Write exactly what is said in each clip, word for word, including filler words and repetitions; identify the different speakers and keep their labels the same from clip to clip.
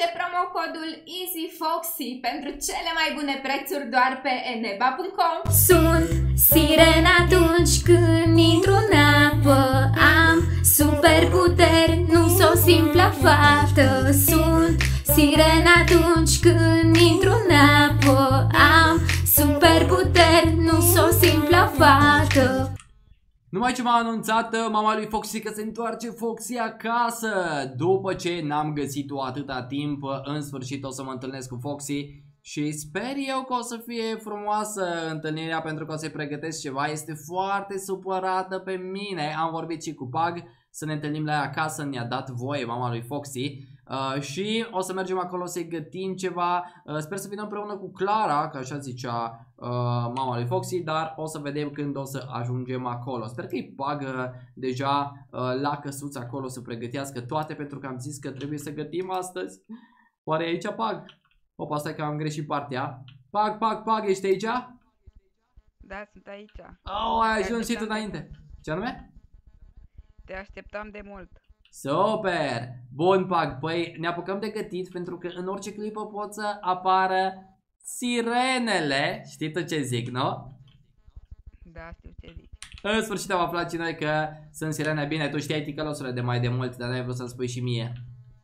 Speaker 1: Folosește promocodul EasyFoxy pentru cele mai bune prețuri doar pe eneba punct com.
Speaker 2: Sunt sirena atunci când intru în apă. Am superputeri, nu s o simplă fată. Sunt sirena atunci când intru în apă. Am superputeri, nu s o simplă fată.
Speaker 3: Numai ce m-a anunțat mama lui Foxy că se întoarce Foxy acasă. După ce n-am găsit-o atâta timp, în sfârșit o să mă întâlnesc cu Foxy. Și sper eu că o să fie frumoasă întâlnirea, pentru că o să-i pregătesc ceva. Este foarte supărată pe mine. Am vorbit și cu Pug să ne întâlnim la ea acasă, ne-a dat voie mama lui Foxy. Uh, și o să mergem acolo să-i gătim ceva. uh, Sper să vină împreună cu Clara, că așa zicea uh, mama lui Foxy. Dar o să vedem când o să ajungem acolo. Sper că-i Pug deja uh, la căsuță acolo să pregătească toate, pentru că am zis că trebuie să gătim astăzi. Oare e aici Pug? Opa, stai că am greșit partea. Pug, Pug, Pug, ești aici?
Speaker 4: Da, sunt aici.
Speaker 3: Oh, ai ajuns și tu înainte. Ce anume?
Speaker 4: Te așteptam de mult.
Speaker 3: Super! Bun, Pug, păi ne apucăm de gătit, pentru că în orice clipă pot să apară sirenele. Știi tu ce zic, nu?
Speaker 4: Da, știu ce zici.
Speaker 3: În sfârșit am aflat și noi că sunt sirene. Bine, tu știai ticălosule de mai de mult, dar n-ai vrut să-mi spui și mie.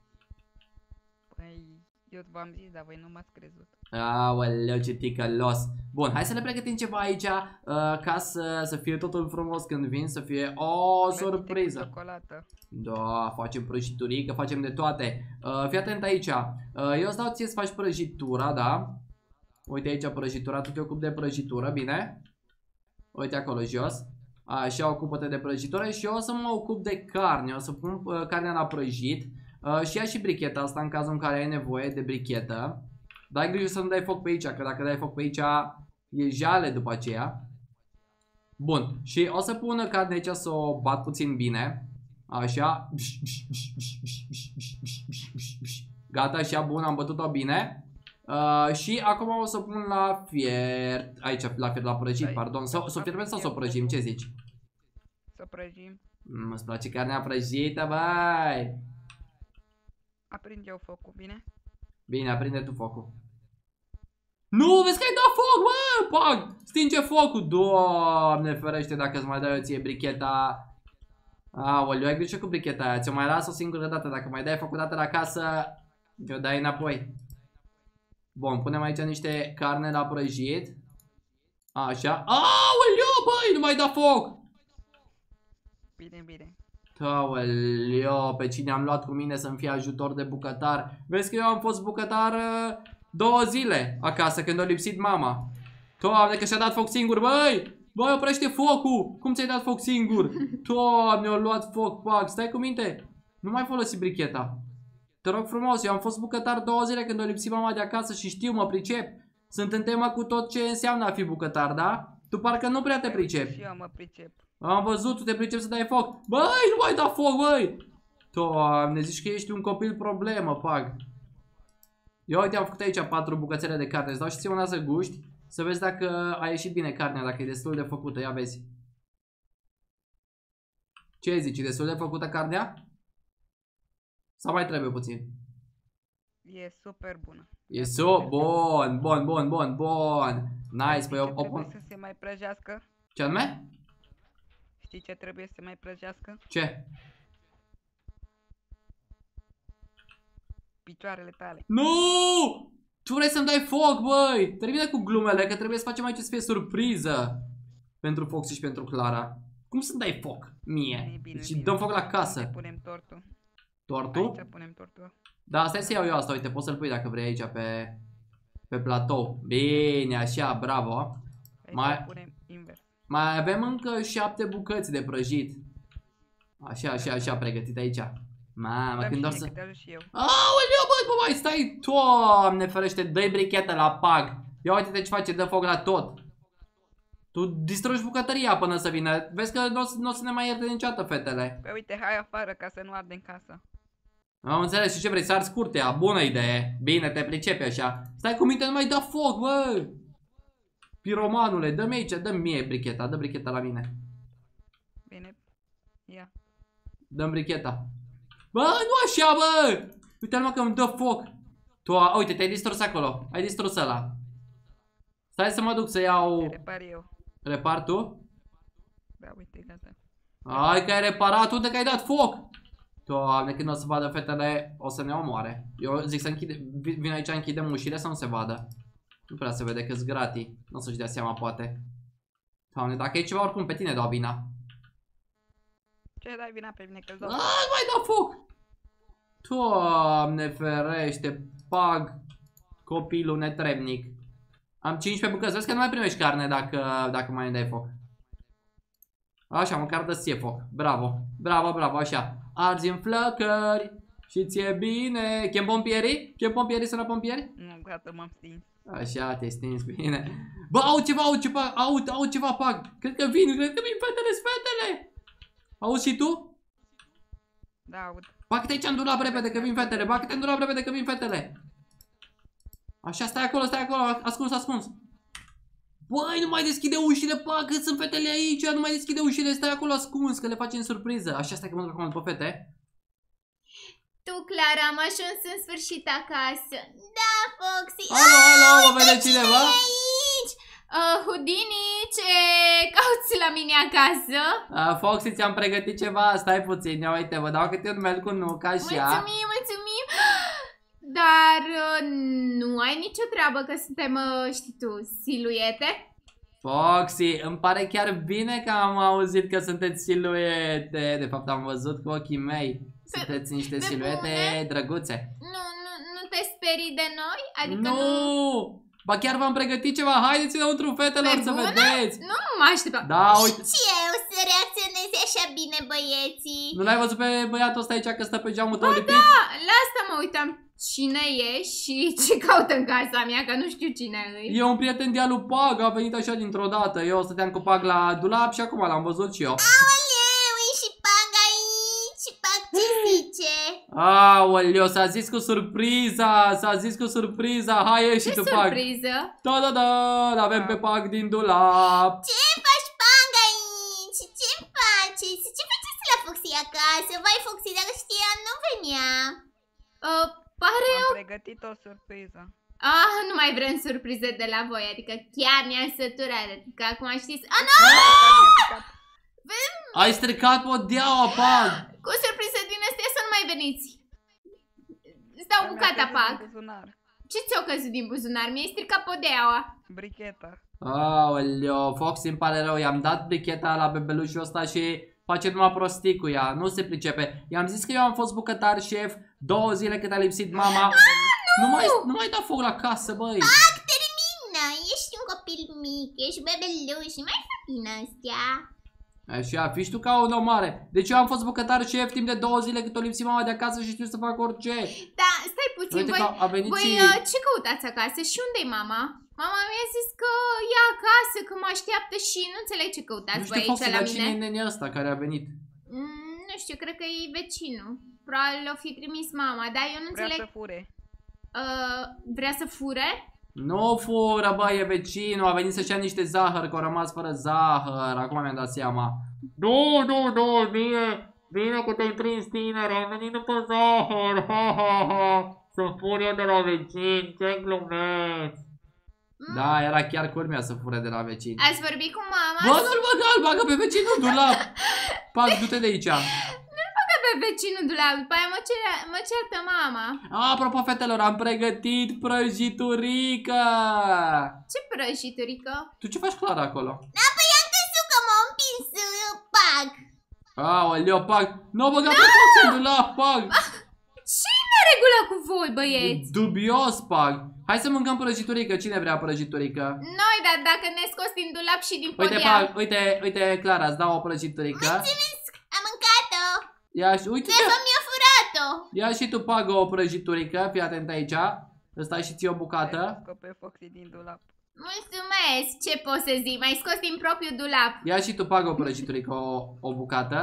Speaker 4: Păi, eu v-am zis, dar voi nu m-ați crezut.
Speaker 3: Aoleu, ce ticălos. Bun, hai să ne pregătim ceva aici, uh, ca să, să fie totul frumos când vin, să fie o surpriză.
Speaker 4: Ciocolată.
Speaker 3: Da, facem prăjiturică, facem de toate. uh, Fii atent aici. uh, Eu îți dau ție să faci prăjitura, da? Uite aici prăjitura, tu te ocupi de prăjitură, bine? Uite acolo jos. Așa, ocupă-te de prăjitură și eu o să mă ocup de carne. O să pun uh, carnea la prăjit. uh, Și ia și bricheta asta în cazul în care ai nevoie de brichetă. Dar ai grijă să nu dai foc pe aici, că dacă dai foc pe aici e jale după aceea. Bun, și o să pun carnea aici să o bat puțin bine. Așa. Gata, așa, bun, am bătut-o bine. uh, Și acum o să pun la fier. Aici, la fier, la prăjit, pardon. Să o fierbem sau să o prăjim, ce zici?
Speaker 4: Să prăjim.
Speaker 3: mm, Îți place carnea prăjită, băi?
Speaker 4: Aprind eu focul, bine?
Speaker 3: Bine, aprinde tu focul. Nu, vezi că ai dat foc, bă, Pug! Stinge focul, Doamne ferește dacă îți mai dai eu ție bricheta. Aoleu, ai grijă cu bricheta aia, ți-o mai las o singură dată. Dacă mai dai foc o dată la casă, o dai înapoi. Bun, punem aici niște carne la prăjit. Așa. Aoleu, băi, nu mai da foc!
Speaker 4: Bine, bine.
Speaker 3: Aoleu, pe cine am luat cu mine să-mi fie ajutor de bucătar? Vezi că eu am fost bucătar uh, două zile acasă când a lipsit mama. Doamne, că și-a dat foc singur, băi! Băi, oprește focul! Cum ți-ai dat foc singur? Doamne, a luat foc, Pug, stai cu minte! Nu mai folosi bricheta. Te rog frumos, eu am fost bucătar două zile când a lipsit mama de acasă și știu, mă pricep. Sunt în temă cu tot ce înseamnă a fi bucătar, da? Tu parcă nu prea te pricepi.
Speaker 4: Și eu mă pricep.
Speaker 3: Am văzut, tu te pricepi să dai foc. Băi, nu mai da foc, băi! Doamne, zici că ești un copil problemă, Pug. Eu uite, am făcut aici patru bucățele de carne. Îți dau și ție una să guști, să vezi dacă a ieșit bine carnea, dacă e destul de făcută. Ia vezi. Ce zici, e destul de făcută carnea? Sau mai trebuie puțin?
Speaker 4: E super bună.
Speaker 3: E so, bun, bun, bun, bun, bun. Nice, păi o, o pun.
Speaker 4: Să se mai prăjească.
Speaker 3: Ce anume?
Speaker 4: Știi ce trebuie să se mai prăjească?
Speaker 3: Ce?
Speaker 4: Picioarele tale.
Speaker 3: Nu! Tu vrei să-mi dai foc, băi! Termină cu glumele, că trebuie să facem aici să fie surpriză pentru Foxy și pentru Clara. Cum să-mi dai foc mie?
Speaker 4: Bine, bine,
Speaker 3: și
Speaker 4: bine.
Speaker 3: dăm foc la casă.
Speaker 4: Aici punem tortul.
Speaker 3: Tortul?
Speaker 4: Aici punem tortul.
Speaker 3: Da, stai să iau eu asta, uite, poți să-l pui dacă vrei aici pe, pe platou. Bine, așa, bravo.
Speaker 4: Aici
Speaker 3: mai,
Speaker 4: punem invers.
Speaker 3: mai avem încă șapte bucăți de prăjit. Așa, așa, așa, pregătit aici. Mamă, când doar să... Aoleu, băi, bă, mai stai, Doamne ferește, dă-i brichetă la Pug. Ia uite-te ce face, dă foc la tot. Tu distrugi bucătăria până să vină. Vezi că nu o să ne mai ierte niciodată fetele.
Speaker 4: Păi uite, hai afară ca să nu arde în casă.
Speaker 3: Am înțeles, și ce vrei, să arzi curtea? Bună idee. Bine, te pricepi așa. Stai cu minte, nu mai da foc, bă. Piromanule, dă-mi aici, dă-mi mie bricheta, dă bricheta la mine.
Speaker 4: Bine, ia.
Speaker 3: Dă-mi bricheta. Bă, nu așa, bă! Uite-l mă că îmi dă foc. Tu, a, uite, te-ai distrus acolo. Ai distrus ăla. Stai să mă duc să iau...
Speaker 4: Repar eu.
Speaker 3: Repar tu?
Speaker 4: Da, uite, gata.
Speaker 3: Hai că ai reparat, unde că ai dat foc? Doamne, când o să vadă fetele, o să ne omoare. Eu zic să închide, vin aici, închidem ușile să nu se vadă. Nu prea se vede că-s gratii. Nu o să-și dea seama, poate. Doamne, dacă e ceva, oricum pe tine dau vina.
Speaker 4: Ce dai vina pe mine că-ți dau?
Speaker 3: Ai, mai dau foc! Doamne ferește, pag copilul netrebnic. Am cincisprezece bucăți, vezi că nu mai primești carne dacă, dacă mai îmi dai foc. Așa, măcar dă ție foc. Bravo, bravo, bravo, așa. Arzi în flăcări și ție bine. Chem pompierii? Chem pompierii, sună pompieri?
Speaker 4: Nu, gata, m-am stins.
Speaker 3: Așa, te stins bine. Bă, au ceva, au ceva, au, au ceva, pag. Cred că vin, cred că vin fetele, fetele. Auzi și tu?
Speaker 4: Da, aud.
Speaker 3: Bagă-te aici în dulap repede că vin fetele, bagă-te în dulap repede că vin fetele. Așa, stai acolo, stai acolo, ascuns, ascuns. Băi, nu mai deschide ușile, pag, că sunt fetele aici, nu mai deschide ușile, stai acolo ascuns, că le facem surpriză. Așa, stai că mă duc acum după fete.
Speaker 2: Tu, Clara, am ajuns în sfârșit acasă. Da, Foxy.
Speaker 3: Alo, alo, mă vede cineva?
Speaker 2: Aici. Uh, Houdini, ce cauți la mine acasă?
Speaker 3: Uh, Foxy, ți-am pregătit ceva, stai puțin, ia uite, vă dau câte un mel cu nuca, așa.
Speaker 2: Mulțumim, mulțumim. Dar uh, nu ai nicio treabă că suntem, uh, știi tu, siluete?
Speaker 3: Foxy, îmi pare chiar bine că am auzit că sunteți siluete. De fapt am văzut cu ochii mei. Sunteți niște siluete drăguțe.
Speaker 2: Nu, nu, nu te sperii de noi? Adică
Speaker 3: nu!
Speaker 2: nu...
Speaker 3: Ba chiar v-am pregătit ceva, haideți înăuntru fetelor
Speaker 2: Pe
Speaker 3: să
Speaker 2: bune?
Speaker 3: vedeți.
Speaker 2: Nu mă așteptam.
Speaker 3: Da, uite.
Speaker 2: Ce o să reacționeze așa bine băieții?
Speaker 3: Nu l-ai văzut pe băiatul ăsta aici că stă pe geamul tău lipit?
Speaker 2: Da, la asta mă uitam cine e și ce caută în casa mea, că nu știu cine e.
Speaker 3: E un prieten de-a lui Pag, a venit așa dintr-o dată. Eu stăteam cu Pag la dulap și acum l-am văzut și eu.
Speaker 2: Aoleu, e și Pag aici, și Pag ce zice?
Speaker 3: Aoleu, s-a zis cu surpriza, s-a zis cu surpriza. Hai, ieși
Speaker 2: Ce
Speaker 3: tu, Pag.
Speaker 2: surpriză?
Speaker 3: Da, da, da, l-avem pe Pag din dulap.
Speaker 2: Ce faci, Pag, aici? Ce faci? Ce faceți la Foxy acasă? Vai, Foxy, dacă știam, nu venea. Uh, pare
Speaker 4: Am
Speaker 2: o...
Speaker 4: pregătit o surpriză.
Speaker 2: Ah, nu mai vrem surprize de la voi, adică chiar ne-am săturat, adică acum știți... Ah, nu!
Speaker 4: Mi-a picat.
Speaker 3: Ai stricat podeaua, Pag.
Speaker 2: Cu surprize din astea să nu mai veniți. Îți dau
Speaker 4: Mi-a
Speaker 2: bucata,
Speaker 4: căzut
Speaker 2: Pag.
Speaker 4: din buzunar.
Speaker 2: Ce ți-o căzut din buzunar? Mi-ai stricat podeaua.
Speaker 4: Bricheta.
Speaker 3: Aoleu, Foxy, îmi pare rău, i-am dat bricheta la bebelușul ăsta și face numai prostii cu ea, nu se pricepe. I-am zis că eu am fost bucătar șef două zile cât a lipsit mama. Nu mai, nu mai da foc la casă, băi.
Speaker 2: Pag, termină! Ești un copil mic, ești bebeluș, nu mai fac din astea.
Speaker 3: Așa, fii tu ca un om mare. Deci eu am fost bucătar șef timp de două zile cât o lipsi mama de acasă și știu să fac orice.
Speaker 2: Da, stai puțin,
Speaker 3: Uite
Speaker 2: voi,
Speaker 3: că a venit
Speaker 2: voi
Speaker 3: și...
Speaker 2: uh, ce căutați acasă și unde-i mama? Mama mi-a zis că e acasă, că mă așteaptă și nu înțeleg ce
Speaker 3: Nu
Speaker 2: căutați voi
Speaker 3: știu,
Speaker 2: aici
Speaker 3: Foxy,
Speaker 2: la
Speaker 3: dar cine e
Speaker 2: mine.
Speaker 3: nenea ăsta care a venit?
Speaker 2: Mm, nu știu, cred că e vecinul. Probabil o fi trimis mama, dar eu nu
Speaker 4: Vrea
Speaker 2: înțeleg.
Speaker 4: să fure.
Speaker 2: Uh, vrea să fure?
Speaker 3: Nu fură, bă, e vecinul, a venit să-și ia niște zahăr, că au rămas fără zahăr, acum mi-am dat seama. Nu, nu, nu, bine, bine că te-ai prins tinere, ai venit după zahăr, ha, ha, ha, să fur eu de la vecin, ce glumesc.
Speaker 2: Mm.
Speaker 3: Da, era chiar culmea să fure de la vecin.
Speaker 2: Ați vorbit cu mama?
Speaker 3: Bă, nu-l băga, îl bagă pe vecinul în dulap. Pac, du-te de aici.
Speaker 2: Pe vecinul dulap, după aia mă, cer, mă certă mama.
Speaker 3: Apropo, fetelor, am pregătit prăjiturică.
Speaker 2: Ce prăjiturică?
Speaker 3: Tu ce faci, Clara, acolo?
Speaker 2: Apoi am crezut că m-a împins uh, Pag.
Speaker 3: Aoleu, Pac, nu băga pe Foxy în dulap, Pac.
Speaker 2: Ce-i neregulă cu voi,
Speaker 3: E
Speaker 2: băieți?
Speaker 3: dubios, Pac. Hai să mâncăm prăjiturică, cine vrea prăjiturică?
Speaker 2: Noi, dar dacă ne scos din dulap și din
Speaker 3: Uite,
Speaker 2: podea.
Speaker 3: Pac, uite, uite, Clara, îți dau o prăjiturică.
Speaker 2: Mulțumesc, am mâncat-o.
Speaker 3: Ia și, uite,
Speaker 2: De fapt mi-a furat-o.
Speaker 3: ia și tu, Pac, o prăjiturică, fii atent aici. Îți dai și ție o bucată.
Speaker 4: Ai scos pe Foxy din dulap.
Speaker 2: Mulțumesc, ce pot să zic, m-ai scos din propriul dulap.
Speaker 3: Ia și tu, Pac, o prăjiturică, o, o bucată.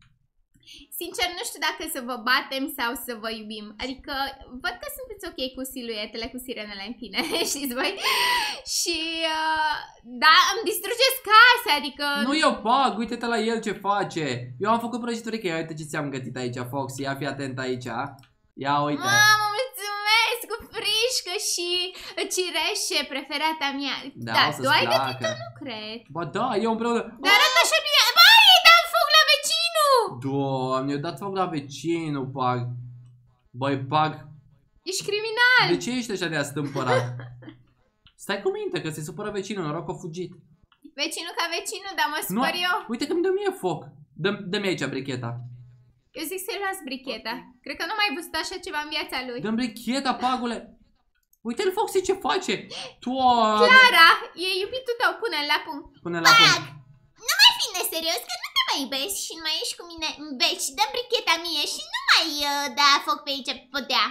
Speaker 2: Sincer, nu știu dacă să vă batem sau să vă iubim. Adică, văd că sunteți ok cu siluetele, cu sirenele, în fine, știți voi? Și, uh, da, îmi distrugeți casa, adică...
Speaker 3: Nu eu, Pac, uite-te la el ce face. Eu am făcut prăjiturică, ia uite ce ți-am gătit aici, Foxy, ia fi atent aici. Ia uite.
Speaker 2: Mamă, mulțumesc, cu frică!
Speaker 1: și cireșe, preferata mea.
Speaker 3: Da,
Speaker 1: Da,
Speaker 3: o să-ți
Speaker 1: tu ai
Speaker 3: placă.
Speaker 1: gătit-o? Nu cred.
Speaker 3: Ba da, eu împreună.
Speaker 1: Dar arată așa bine. Băi, îi dau foc la vecinul!
Speaker 3: Doamne, eu dat foc la vecinul, Pag. Băi, Pag,
Speaker 1: Ești criminal.
Speaker 3: de ce ești așa de astâmpărat? Stai cu minte, că se supără vecinul, noroc că a fugit.
Speaker 1: Vecinul ca vecinul, dar mă
Speaker 3: Nu,
Speaker 1: supăr eu.
Speaker 3: uite că mi dă mie foc. Dă- Dă-mi aici bricheta.
Speaker 1: Eu zic să-i las bricheta. Cred că nu mai văzut așa ceva în viața lui.
Speaker 3: Dă-mi bricheta, Pagule. Uite-l Foxy ce face. Doamne.
Speaker 1: Clara, e iubitul tău, pune-l la punct.
Speaker 3: Pune la punct.
Speaker 5: Nu mai fi neserios, că nu te mai iubesc și nu mai ești cu mine în beci. Dă bricheta mie și nu mai uh, da foc pe aici pe podea.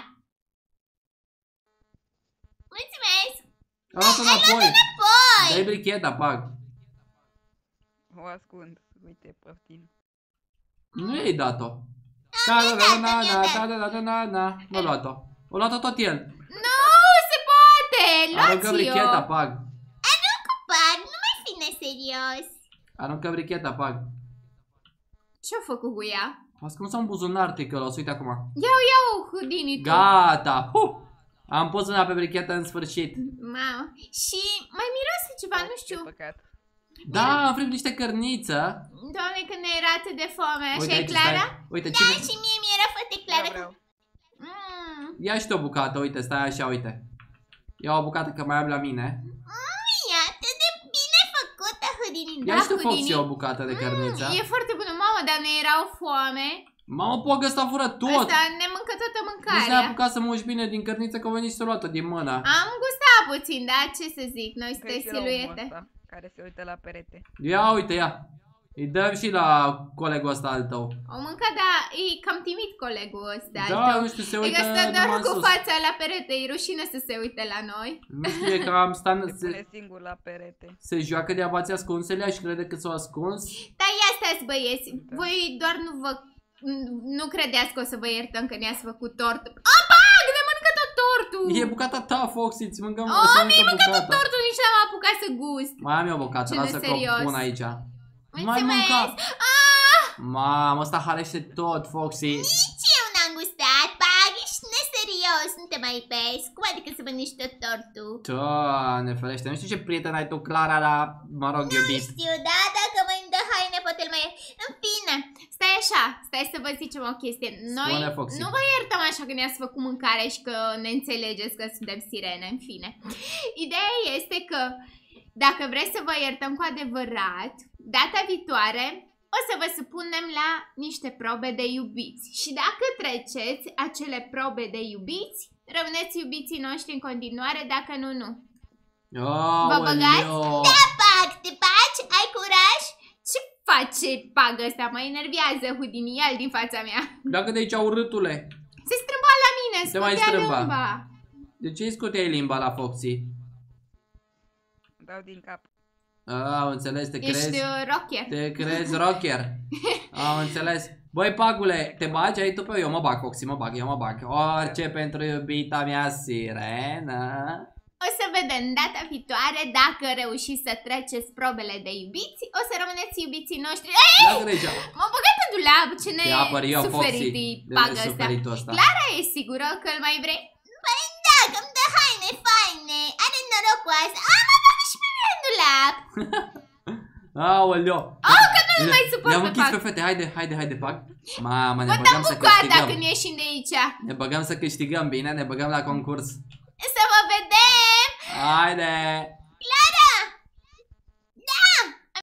Speaker 5: Mulțumesc!
Speaker 3: A luat înapoi.
Speaker 5: Păi!
Speaker 3: Dai bricheta, Pag.
Speaker 4: O ascund. Uite, poftim.
Speaker 3: Nu i-ai dat-o. Da, da, da, da, da, da, da, da, da, da, da. Nu a luat-o. O luat-o tot el.
Speaker 1: Nu se poate!
Speaker 3: Aruncă
Speaker 1: Luați-o!
Speaker 3: bricheta, Pag.
Speaker 5: Pag, nu mai fi neserios.
Speaker 3: Aruncă bricheta, Pag.
Speaker 1: Ce-a făcut cu ea?
Speaker 3: A ascuns-o în buzunar, ticălos, uite acum.
Speaker 1: Iau, iau, Houdini tu.
Speaker 3: Gata. Huh. Am pus mâna pe brichetă în sfârșit.
Speaker 1: Mamă. Și mai miroase ceva, nu știu.
Speaker 4: Ce păcat.
Speaker 3: Da, am fript niște cărniță.
Speaker 1: Doamne, când ne era atât de foame, așa
Speaker 3: Uite
Speaker 1: e
Speaker 3: aici,
Speaker 1: Clara?
Speaker 3: stai. Uite,
Speaker 5: Da,
Speaker 3: cine...
Speaker 5: și mie mi-era foarte clară.
Speaker 4: Eu vreau.
Speaker 5: Mm,
Speaker 3: Ia și tu o bucată, uite, stai așa, uite. Ia o bucată că mai am la mine.
Speaker 5: e atât de bine făcută, Houdini.
Speaker 3: Ia
Speaker 1: Da,
Speaker 3: și tu,
Speaker 1: Houdini.
Speaker 3: Foxy, o bucată de cărniță.
Speaker 1: E foarte bună, mamă, dar ne era o foame.
Speaker 3: Mamă, pogă, ăsta fură tot.
Speaker 1: Asta ne mâncă toată
Speaker 3: Nu s-a
Speaker 1: mâncarea.
Speaker 3: apucat să muși bine din cărniță, că a venit și să luată din mână.
Speaker 1: Am gustat puțin, da? Ce să zic, noi
Speaker 4: Cred
Speaker 1: suntem
Speaker 4: și la omul
Speaker 1: siluete.
Speaker 4: ăsta care se uită la perete.
Speaker 3: Ia uite, ia. Îi dăm și la colegul ăsta al tău.
Speaker 1: O mâncat, dar e cam timid colegul ăsta. al
Speaker 3: Da,
Speaker 1: tău.
Speaker 3: nu știu, se
Speaker 1: E
Speaker 3: uită
Speaker 1: că stă doar
Speaker 3: numai în
Speaker 1: cu
Speaker 3: sus.
Speaker 1: fața la perete, e rușine să se uite la noi.
Speaker 3: Nu știu, e că am stat,
Speaker 4: Se
Speaker 3: se,
Speaker 4: pune singur la perete.
Speaker 3: se joacă de abați ascunselea și crede că s-au ascuns.
Speaker 1: Dar ia stați băieți, voi doar nu vă... Nu credeți că o să vă iertăm că ne-ați făcut tort. O, bag! Ne mănâncă tot tortul!
Speaker 3: E bucata ta, Foxy, îți mâncăm
Speaker 1: Oh,
Speaker 3: să
Speaker 1: mi-ai
Speaker 3: mâncăm
Speaker 1: mâncat tot
Speaker 3: bucata.
Speaker 1: tortul, nici n-am apucat să gust.
Speaker 3: Mai am eu o bucată,
Speaker 1: Ce
Speaker 3: lasă că o
Speaker 1: neserios.
Speaker 3: pun aici. Mai
Speaker 1: Mulțumesc!
Speaker 3: mânca.
Speaker 1: Ah!
Speaker 3: Mamă, ăsta halește tot, Foxy.
Speaker 5: Nici eu n-am gustat, Pag, ești neserios, nu te mai iubesc. Cum adică să mănânci tot tortul?
Speaker 3: Doamne ferește, nu știu ce prieten ai tu, Clara, la, mă rog, iubit.
Speaker 5: Știu, da, dacă mă îmi dă haine, poate îl mai... În fine,
Speaker 1: Stai așa, stai să vă zicem o chestie. Noi
Speaker 3: Spune, Foxy.
Speaker 1: nu vă iertăm așa că ne-ați făcut mâncare și că ne înțelegeți că suntem sirene, în fine. Ideea este că dacă vreți să vă iertăm cu adevărat, data viitoare o să vă supunem la niște probe de iubiți. Și dacă treceți acele probe de iubiți, rămâneți iubiții noștri în continuare, dacă nu, nu. Vă băgați?
Speaker 3: Aoleo.
Speaker 5: Pag, te bagi? Ai curaj?
Speaker 1: Ce face pagă ăsta? Mă enervează Houdini, ia-l din fața mea.
Speaker 3: Dacă de aici, urâtule.
Speaker 1: Se strâmba la mine,
Speaker 3: Se mai
Speaker 1: scotea
Speaker 3: strâmba.
Speaker 1: limba.
Speaker 3: De ce îi scoteai limba la Foxy?
Speaker 4: Dau din cap.
Speaker 3: A, am înțeles, te
Speaker 1: Ești
Speaker 3: crezi,
Speaker 1: uh, rocker.
Speaker 3: te crezi rocker. Am înțeles. Băi, Pagule, te bagi? Ai tu pe eu, mă bag, Foxy, mă bag, eu mă bag. Orice pentru iubita mea sirenă.
Speaker 1: O să vedem data viitoare dacă reușiți să treceți probele de iubiți. O să rămâneți iubiții noștri. Ei,
Speaker 3: Ia grijă.
Speaker 1: m-am băgat în dulap, ce ne
Speaker 3: Te apăr eu, Foxy,
Speaker 1: suferit
Speaker 3: de
Speaker 1: pagă ăsta.
Speaker 3: nesuferitul ăsta.
Speaker 1: Clara, e sigură că îl mai vrei?
Speaker 5: Păi da, că îmi dă haine faine. Are noroc cu asta. A, mă bag și pe mine în dulap.
Speaker 3: Aoleo.
Speaker 1: Oh, că nu-l mai suport
Speaker 3: Le-am
Speaker 1: pe
Speaker 3: închis
Speaker 1: Pag.
Speaker 3: pe fete, haide, haide, haide, Pag. Mamă, ne
Speaker 1: Mă dăm
Speaker 3: băgăm să
Speaker 1: bucata
Speaker 3: câștigăm.
Speaker 1: când ieșim de aici.
Speaker 3: Ne băgăm să câștigăm, bine? Ne băgăm la concurs.
Speaker 1: Să vă vedem!
Speaker 3: Haide!